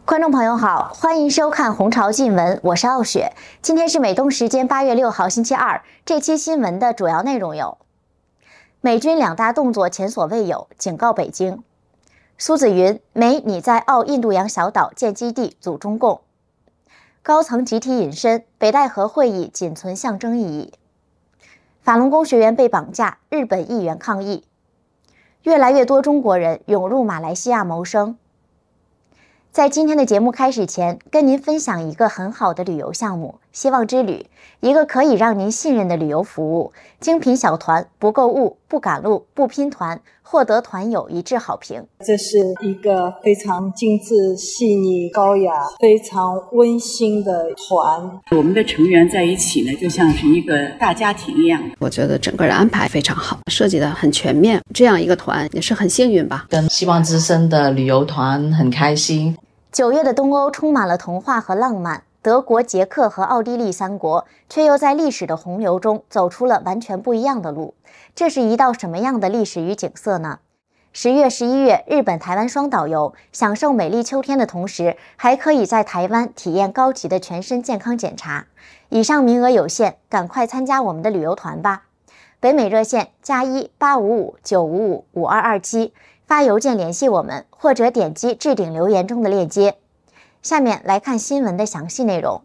观众朋友好，欢迎收看《红潮近闻》，我是傲雪。今天是美东时间8月6号星期二。这期新闻的主要内容有：美军2大动作前所未有，警告北京；苏紫云，美拟在澳印度洋小岛建基地阻中共；高层集体隐身，北戴河会议仅存象征意义；法轮功学员被绑架，日本议员抗议；越来越多中国人涌入马来西亚谋生。在今天的节目开始前，跟您分享一个很好的旅游项目——希望之旅，一个可以让您信任的旅游服务。精品小团，不购物，不赶路，不拼团，获得团友一致好评。 这是一个非常精致、细腻、高雅、非常温馨的团。 我们的成员在一起呢，就像是一个大家庭一样。 我觉得整个的安排非常好，设计的很全面。这样一个团也是很幸运吧。 跟希望之声的旅游团很开心。 9月的东欧充满了童话和浪漫，德国、捷克和奥地利3国却又在历史的洪流中走出了完全不一样的路。这是一道什么样的历史与景色呢？10月、11月，日本、台湾双岛游，享受美丽秋天的同时，还可以在台湾体验高级的全身健康检查。以上名额有限，赶快参加我们的旅游团吧！北美热线+18559555227。发邮件联系我们，或者点击置顶留言中的链接。下面来看新闻的详细内容。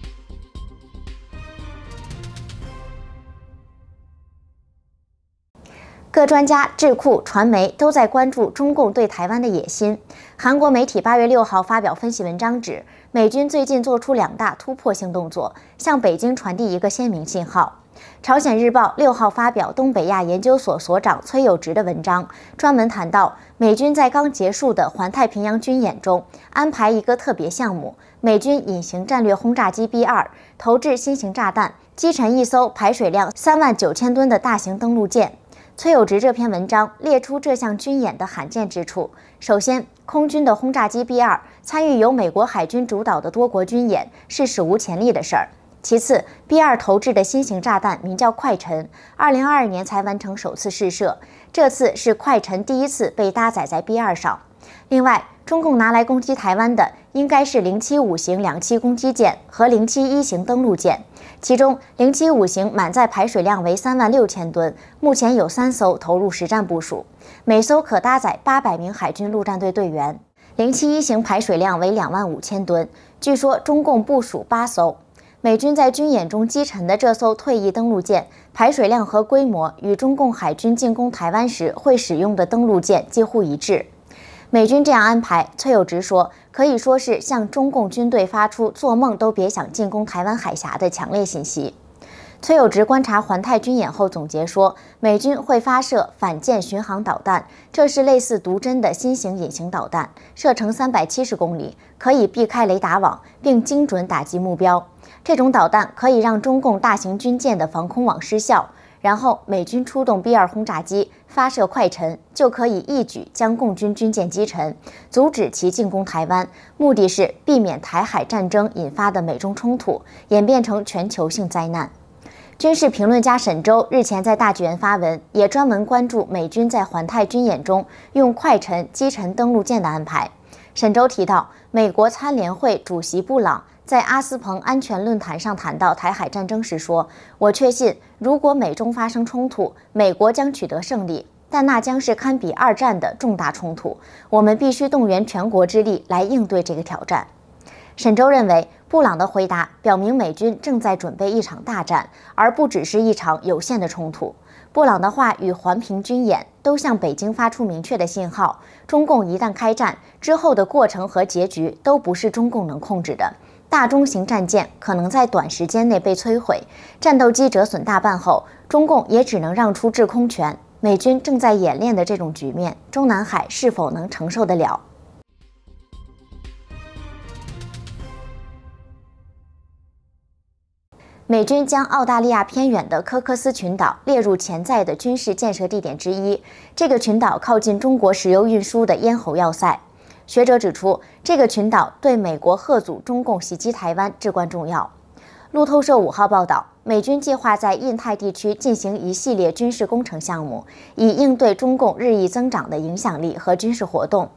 各专家、智库、传媒都在关注中共对台湾的野心。韩国媒体8月6号发表分析文章指，美军最近做出2大突破性动作，向北京传递一个鲜明信号。朝鲜日报6号发表东北亚研究所所长崔有植的文章，专门谈到美军在刚结束的环太平洋军演中安排一个特别项目，美军隐形战略轰炸机 B2 投掷新型炸弹，击沉一艘排水量39000吨的大型登陆舰。崔有植这篇文章列出这项军演的罕见之处。首先，空军的轰炸机 B2 参与由美国海军主导的多国军演是史无前例的事儿。其次 ，B2 投掷的新型炸弹名叫快沉，2022年才完成首次试射，这次是快沉第一次被搭载在 B2 上。另外，中共拿来攻击台湾的应该是075型两栖攻击舰和071型登陆舰，其中075型满载排水量为36000吨，目前有3艘投入实战部署，每艘可搭载800名海军陆战队队员。071型排水量为25000吨，据说中共部署8艘。美军在军演中击沉的这艘退役登陆舰，排水量和规模与中共海军进攻台湾时会使用的登陆舰几乎一致。美军这样安排，崔有植说，可以说是向中共军队发出做梦都别想进攻台湾海峡的强烈信息。崔有植观察环太军演后总结说，美军会发射反舰巡航导弹，这是类似毒针的新型隐形导弹，射程370公里，可以避开雷达网，并精准打击目标。这种导弹可以让中共大型军舰的防空网失效，然后美军出动 B2 轰炸机发射快沉，就可以一举将共军军舰击沉，阻止其进攻台湾，目的是避免台海战争引发的美中冲突演变成全球性灾难。军事评论家沈周日前在大纪元发文，也专门关注美军在环太军演中用快沉击沉登陆舰的安排。沈周提到，美国参联会主席布朗在阿斯彭安全论坛上谈到台海战争时说，我确信如果美中发生冲突，美国将取得胜利，但那将是堪比2战的重大冲突，我们必须动员全国之力来应对这个挑战。沈周认为，布朗的回答表明美军正在准备一场大战，而不只是一场有限的冲突。布朗的话与环评军演都向北京发出明确的信号，中共一旦开战之后的过程和结局都不是中共能控制的。大中型战舰可能在短时间内被摧毁，战斗机折损大半后，中共也只能让出制空权。美军正在演练的这种局面，中南海是否能承受得了？美军将澳大利亚偏远的科克斯群岛列入潜在的军事建设地点之一。这个群岛靠近中国石油运输的咽喉要塞。学者指出，这个群岛对美国吓阻中共袭击台湾至关重要。路透社5号报道，美军计划在印太地区进行一系列军事工程项目，以应对中共日益增长的影响力和军事活动。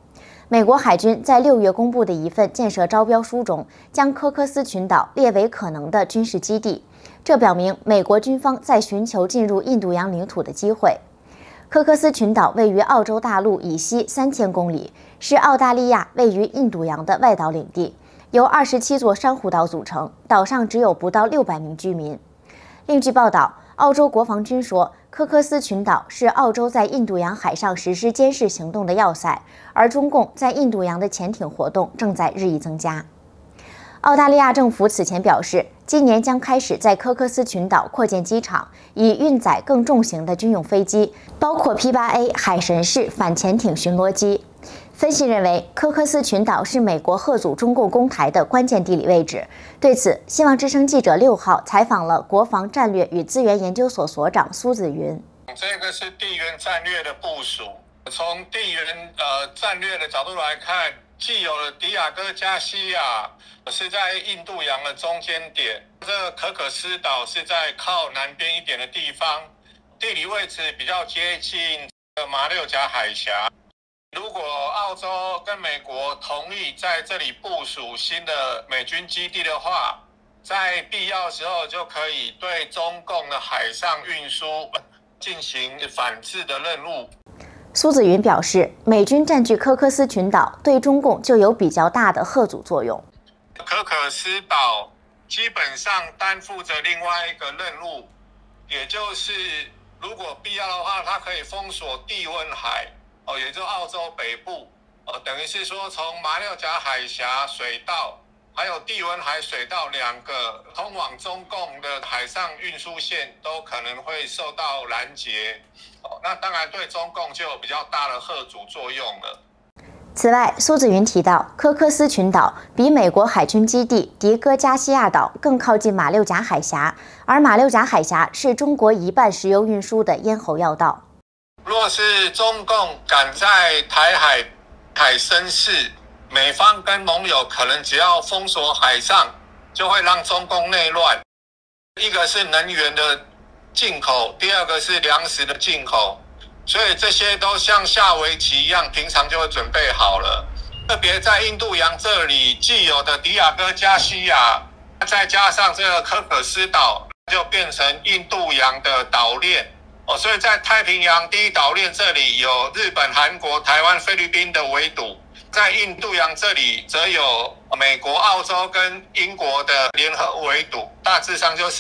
美国海军在6月公布的一份建设招标书中，将科克斯群岛列为可能的军事基地，这表明美国军方在寻求进入印度洋领土的机会。科克斯群岛位于澳洲大陆以西3000公里，是澳大利亚位于印度洋的外岛领地，由27座珊瑚岛组成，岛上只有不到600名居民。另据报道，澳洲国防军说，科克斯群岛是澳洲在印度洋海上实施监视行动的要塞，而中共在印度洋的潜艇活动正在日益增加。澳大利亚政府此前表示，今年将开始在科克斯群岛扩建机场，以运载更重型的军用飞机，包括 P-8A 海神式反潜艇巡逻机。分析认为，科克斯群岛是美国吓阻中共攻台的关键地理位置。对此，希望之声记者6号采访了国防战略与资源研究所所长苏子云。 这个是地缘战略的部署。从地缘战略的角度来看，既有的迪亚哥加西亚是在印度洋的中间点，这个可可斯岛是在靠南边一点的地方，地理位置比较接近马六甲海峡。如果澳洲跟美国同意在这里部署新的美军基地的话，在必要时候就可以对中共的海上运输进行反制的任务。 苏子云表示，美军占据科克斯群岛对中共就有比较大的吓阻作用。 可可斯岛基本上担负着另外一个任务，也就是如果必要的话，它可以封锁地温海，也就是澳洲北部，等于是说从马六甲海峡水道还有地温海水道2个通往中共的海上运输线都可能会受到拦截，那当然对中共就有比较大的吓阻作用了。 此外，苏子云提到，科克斯群岛比美国海军基地迪戈加西亚岛更靠近马六甲海峡，而马六甲海峡是中国一半石油运输的咽喉要道。 若是中共敢在台海生事，美方跟盟友可能只要封锁海上，就会让中共内乱。一个是能源的进口，第二个是粮食的进口，所以这些都像下围棋一样，平常就会准备好了。特别在印度洋这里，既有的迪亚哥加西亚，再加上这个可可斯岛，就变成印度洋的岛链。所以在太平洋第一岛链这里有日本、韩国、台湾、菲律宾的围堵，在印度洋这里则有美国、澳洲跟英国的联合围堵，大致上就是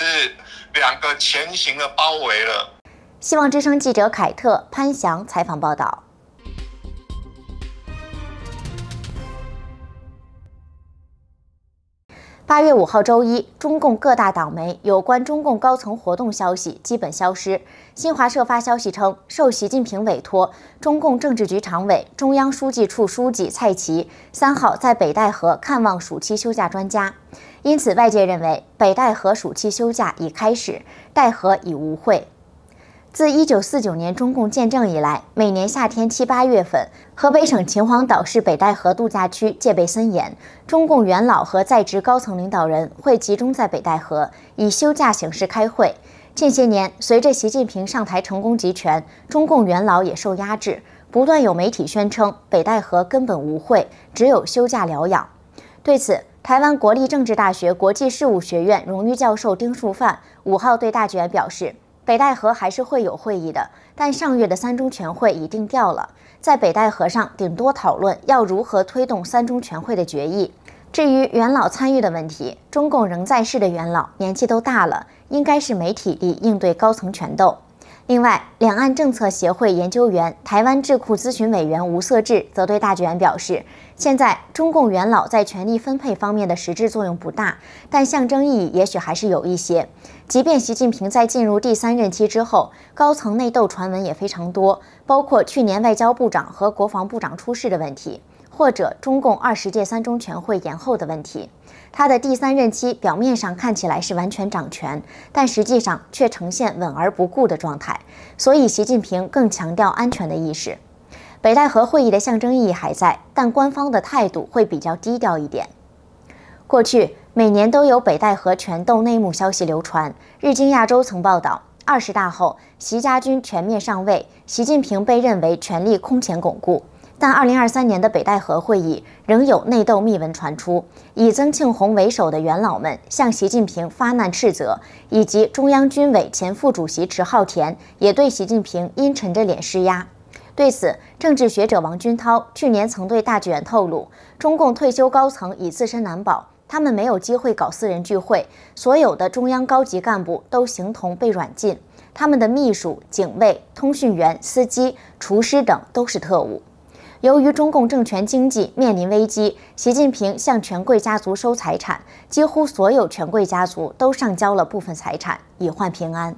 2个前行的包围了。 希望之声记者凯特、潘翔采访报道。8月5号周一，中共各大党媒有关中共高层活动消息基本消失。新华社发消息称，受习近平委托，中共政治局常委、中央书记处书记蔡奇3号在北戴河看望暑期休假专家，因此外界认为北戴河暑期休假已开始，戴河已无会。自1949年中共建政以来，每年夏天7、8月份，河北省秦皇岛市北戴河度假区戒备森严，中共元老和在职高层领导人会集中在北戴河，以休假形式开会。近些年，随着习近平上台成功集权，中共元老也受压制，不断有媒体宣称北戴河根本无会，只有休假疗养。对此，台湾国立政治大学国际事务学院荣誉教授丁树范5号对大纪元表示，北戴河还是会有会议的，但上月的3中全会已定调了，在北戴河上顶多讨论要如何推动3中全会的决议。至于元老参与的问题，中共仍在世的元老年纪都大了，应该是没体力应对高层权斗。另外，两岸政策协会研究员、台湾智库咨询委员吴色智则对大纪元表示，现在中共元老在权力分配方面的实质作用不大，但象征意义也许还是有一些。即便习近平在进入第3任期之后，高层内斗传闻也非常多，包括去年外交部长和国防部长出事的问题，或者中共20届3中全会延后的问题。他的第3任期表面上看起来是完全掌权，但实际上却呈现稳而不顾的状态，所以习近平更强调安全的意识。北戴河会议的象征意义还在，但官方的态度会比较低调一点。过去每年都有北戴河权斗内幕消息流传，日经亚洲曾报道，20大后习家军全面上位，习近平被认为权力空前巩固。 但2023年的北戴河会议仍有内斗密文传出，以曾庆红为首的元老们向习近平发难斥责，以及中央军委前副主席迟浩田也对习近平阴沉着脸施压。对此，政治学者王军涛去年曾对大纪元透露，中共退休高层已自身难保，他们没有机会搞私人聚会，所有的中央高级干部都形同被软禁，他们的秘书、警卫、通讯员、司机、厨师等都是特务。由于中共政权经济面临危机，习近平向权贵家族收财产，几乎所有权贵家族都上交了部分财产，以换平安。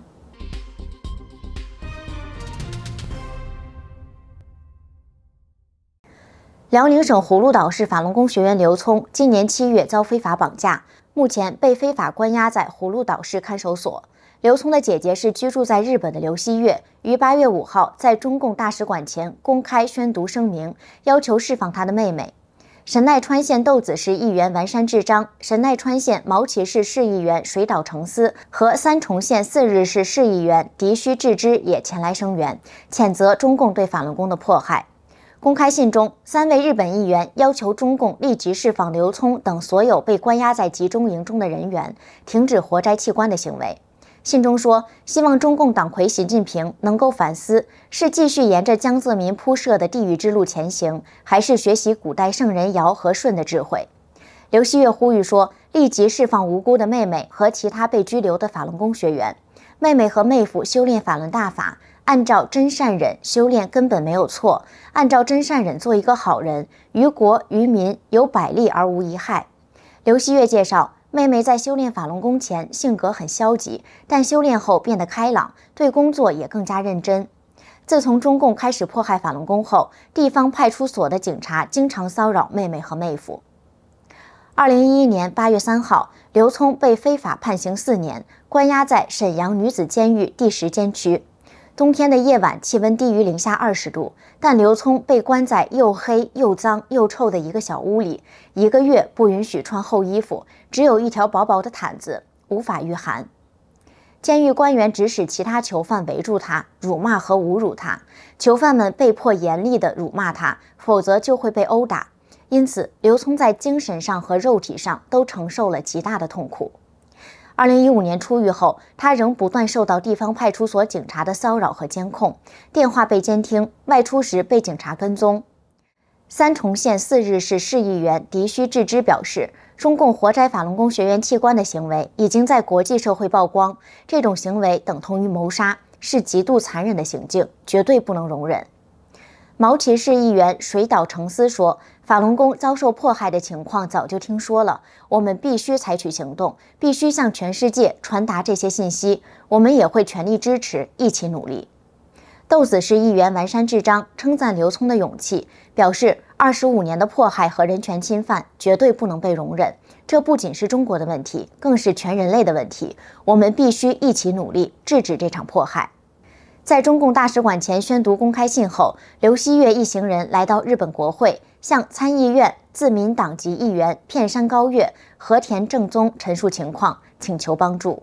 辽宁省葫芦岛市法轮功学员刘聪今年7月遭非法绑架，目前被非法关押在葫芦岛市看守所。刘聪的姐姐是居住在日本的刘希月，于8月5号在中共大使馆前公开宣读声明，要求释放她的妹妹。神奈川县豆子市议员丸山智章、神奈川县毛崎市市议员水岛诚司和三重县四日市市议员荻须智之也前来声援，谴责中共对法轮功的迫害。公开信中，3位日本议员要求中共立即释放刘聪等所有被关押在集中营中的人员，停止活摘器官的行为。信中说，希望中共党魁习近平能够反思，是继续沿着江泽民铺设的地狱之路前行，还是学习古代圣人尧和舜的智慧。刘希月呼吁说，立即释放无辜的妹妹和其他被拘留的法轮功学员。妹妹和妹夫修炼法轮大法，按照真善忍修炼根本没有错，按照真善忍做一个好人，于国于民有百利而无一害。刘希月介绍，妹妹在修炼法轮功前性格很消极，但修炼后变得开朗，对工作也更加认真。自从中共开始迫害法轮功后，地方派出所的警察经常骚扰妹妹和妹夫。2011年8月3号，刘聪被非法判刑4年，关押在沈阳女子监狱第10监区。冬天的夜晚，气温低于零下20度，但刘聪被关在又黑又脏又臭的一个小屋里，1个月不允许穿厚衣服，只有一条薄薄的毯子，无法御寒。监狱官员指使其他囚犯围住他，辱骂和侮辱他，囚犯们被迫严厉地辱骂他，否则就会被殴打。因此，刘聪在精神上和肉体上都承受了极大的痛苦。2015年出狱后，他仍不断受到地方派出所警察的骚扰和监控，电话被监听，外出时被警察跟踪。三重县4日市市议员荻须智之表示，中共活摘法轮功学员器官的行为已经在国际社会曝光，这种行为等同于谋杀，是极度残忍的行径，绝对不能容忍。毛崎市议员水岛诚司说，法轮功遭受迫害的情况早就听说了，我们必须采取行动，必须向全世界传达这些信息，我们也会全力支持，一起努力。豆子市议员丸山智章称赞刘聪的勇气，表示25年的迫害和人权侵犯绝对不能被容忍，这不仅是中国的问题，更是全人类的问题，我们必须一起努力，制止这场迫害。在中共大使馆前宣读公开信后，刘希月一行人来到日本国会，向参议院自民党籍议员片山高月、和田正宗陈述情况，请求帮助。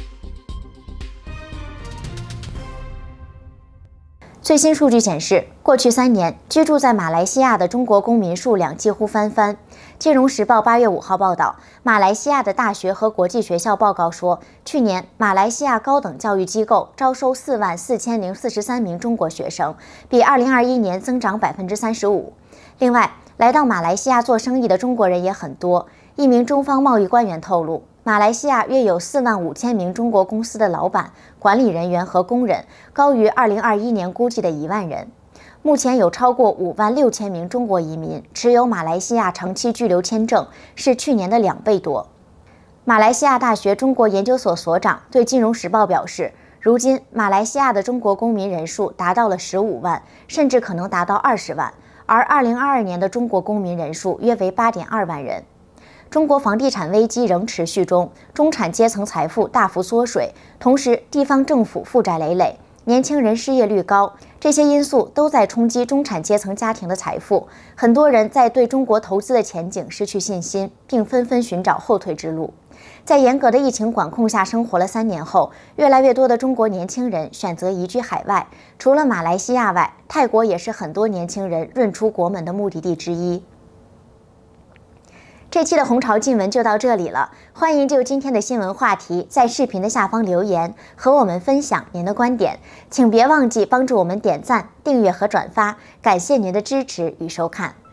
最新数据显示，过去3年，居住在马来西亚的中国公民数量几乎翻番。金融时报8月5号报道，马来西亚的大学和国际学校报告说，去年马来西亚高等教育机构招收44043名中国学生，比2021年增长35%。另外，来到马来西亚做生意的中国人也很多。一名中方贸易官员透露，马来西亚约有45000名中国公司的老板、管理人员和工人，高于2021年估计的1万人。目前有超过56000名中国移民持有马来西亚长期居留签证，是去年的2倍多。马来西亚大学中国研究所所长对《金融时报》表示，如今马来西亚的中国公民人数达到了15万，甚至可能达到20万，而2022年的中国公民人数约为8.2万人。中国房地产危机仍持续中，中产阶层财富大幅缩水，同时地方政府负债累累，年轻人失业率高，这些因素都在冲击中产阶层家庭的财富。很多人在对中国投资的前景失去信心，并纷纷寻找后退之路。 在严格的疫情管控下生活了3年后，越来越多的中国年轻人选择移居海外。除了马来西亚外，泰国也是很多年轻人润出国门的目的地之一。这期的红潮近闻就到这里了，欢迎就今天的新闻话题在视频的下方留言，和我们分享您的观点。请别忘记帮助我们点赞、订阅和转发，感谢您的支持与收看。